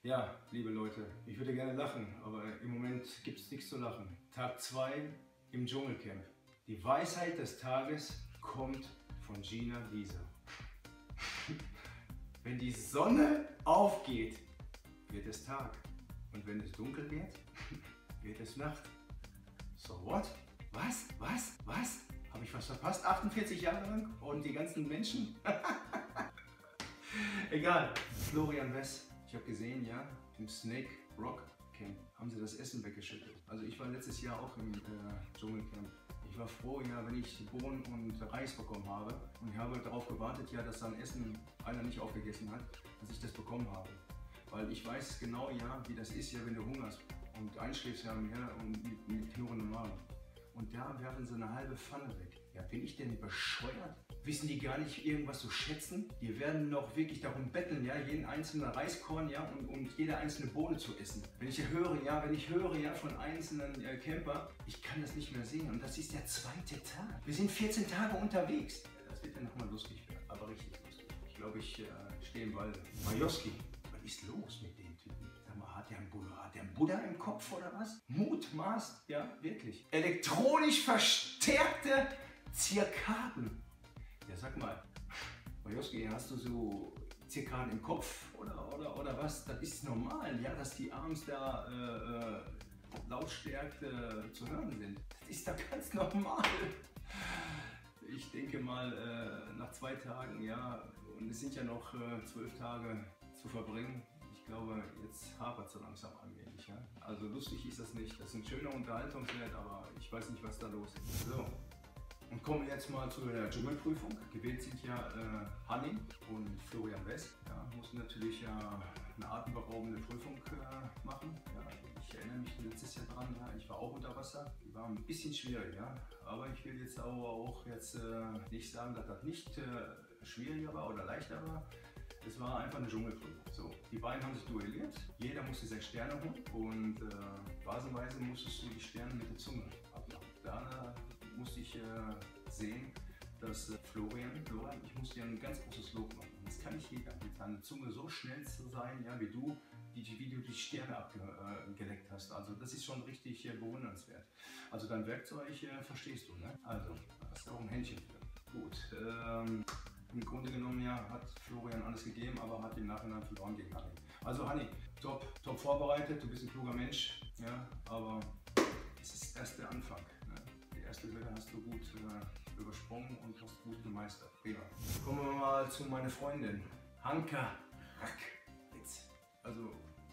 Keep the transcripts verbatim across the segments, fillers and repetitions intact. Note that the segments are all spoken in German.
Ja, liebe Leute, ich würde gerne lachen, aber im Moment gibt es nichts zu lachen. Tag zwei im Dschungelcamp. Die Weisheit des Tages kommt von Gina Lisa. Wenn die Sonne aufgeht, wird es Tag. Und wenn es dunkel wird, wird es Nacht. So what? Was? Was? Was? Habe ich was verpasst? achtundvierzig Jahre lang? Und die ganzen Menschen? Egal. Florian Wess. Ich habe gesehen, ja, im Snake Rock Camp haben sie das Essen weggeschüttet. Also ich war letztes Jahr auch im äh, Dschungelcamp. Ich war froh, ja, wenn ich Bohnen und Reis bekommen habe. Und ich habe darauf gewartet, ja, dass sein Essen einer nicht aufgegessen hat, dass ich das bekommen habe. Weil ich weiß genau, ja, wie das ist, ja, wenn du hungerst und einschläfst, ja, ja und mit, mit knurrendem Magen. Und da werfen sie eine halbe Pfanne weg. Ja, bin ich denn bescheuert? Wissen die gar nicht irgendwas zu schätzen? Die werden noch wirklich darum betteln, ja, jeden einzelnen Reiskorn, ja, und, und jede einzelne Bohne zu essen. Wenn ich höre, ja, wenn ich höre, ja, von einzelnen äh, Camper, ich kann das nicht mehr sehen. Und das ist der zweite Tag. Wir sind vierzehn Tage unterwegs. Ja, das wird ja nochmal lustig werden, aber richtig lustig. Ich glaube, ich äh, stehe im Walde. Majowski. Was ist los mit dem Typen? Sag mal, hat der einen Buddha, hat der einen Buddha im Kopf oder was? Mutmaßt, ja, wirklich. Elektronisch verstärkte Zirkaden. Ja, sag mal, Majowski, hast du so Zirkaden im Kopf oder, oder, oder was? Das ist normal, ja, dass die abends da äh, äh, lautstärkt äh, zu hören sind. Das ist doch ganz normal. Ich denke mal, äh, nach zwei Tagen, ja, und es sind ja noch äh, zwölf Tage zu verbringen. Ich glaube, jetzt hapert es so langsam allmählich. Ja? Also lustig ist das nicht. Das ist ein schöner Unterhaltungswert, aber ich weiß nicht, was da los ist. So. Und kommen wir jetzt mal zu der Dschungelprüfung. Gewählt sind ja äh, Hanni und Florian Wess. Ja, mussten natürlich ja eine atemberaubende Prüfung äh, machen. Ja, ich erinnere mich letztes Jahr dran, ja, ich war auch unter Wasser. Die war ein bisschen schwierig, ja. Aber ich will jetzt aber auch jetzt äh, nicht sagen, dass das nicht äh, schwieriger war oder leichter war. Es war einfach eine Dschungelprüfung. So, die beiden haben sich duelliert. Jeder musste sechs Sterne holen und äh, phasenweise musstest du die Sterne mit der Zunge abmachen. Da äh, musste ich äh, sehen, dass äh, Florian, Florian, ich musste dir ein ganz großes Lob machen. Das kann nicht jeder, mit deiner Zunge so schnell zu sein, ja, wie du, die, wie du die Sterne abgeleckt hast. Also das ist schon richtig äh, bewundernswert. Also dein Werkzeug äh, verstehst du, ne? Also, da hast du auch ein Händchen für. Gut. Ähm, Im Grunde genommen ja, hat Florian alles gegeben, aber hat im Nachhinein verloren gegen Hanni. Also Hanni, top, top vorbereitet, du bist ein kluger Mensch, ja, aber es ist erst der Anfang. Ne? Die erste Welle hast du gut äh, übersprungen und hast gut gemeistert. Prima. Kommen wir mal zu meiner Freundin, Hanka Rackwitz. Also,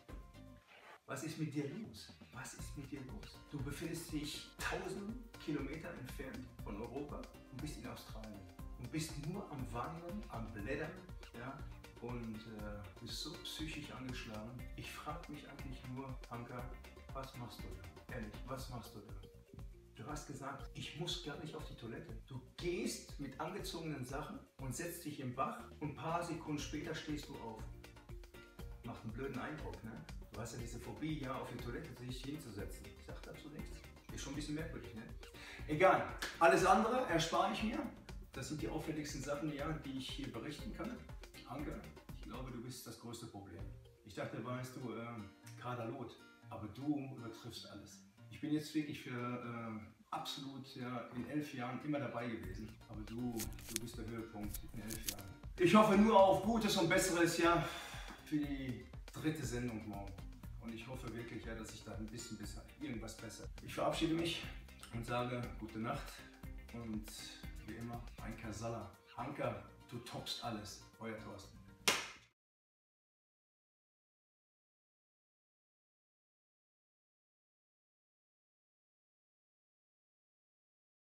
was ist mit dir los? Was ist mit dir los? Du befindest dich tausend Kilometer entfernt von Europa und bist in Australien. Und bist nur am Wandern, am Blättern, ja, und äh, bist so psychisch angeschlagen. Ich frage mich eigentlich nur, Hanka, was machst du da? Ehrlich, was machst du da? Du hast gesagt, ich muss gar nicht auf die Toilette. Du gehst mit angezogenen Sachen und setzt dich im Bach und ein paar Sekunden später stehst du auf. Macht einen blöden Eindruck, ne? Du hast ja diese Phobie, ja, auf die Toilette sich hinzusetzen. Ich sag dazu nichts. Ist schon ein bisschen merkwürdig, ne? Egal, alles andere erspare ich mir. Das sind die auffälligsten Sachen, ja, die ich hier berichten kann. Hanka, ich glaube, du bist das größte Problem. Ich dachte, weißt du, äh, Kaderlot, aber du übertriffst alles. Ich bin jetzt wirklich für äh, absolut ja, in elf Jahren immer dabei gewesen. Aber du, du bist der Höhepunkt in elf Jahren. Ich hoffe nur auf Gutes und Besseres, ja, für die dritte Sendung morgen. Und ich hoffe wirklich, ja, dass ich da ein bisschen besser, irgendwas besser. Ich verabschiede mich und sage gute Nacht und wie immer, ein Kasala. Hanka, du toppst alles. Euer Thorsten.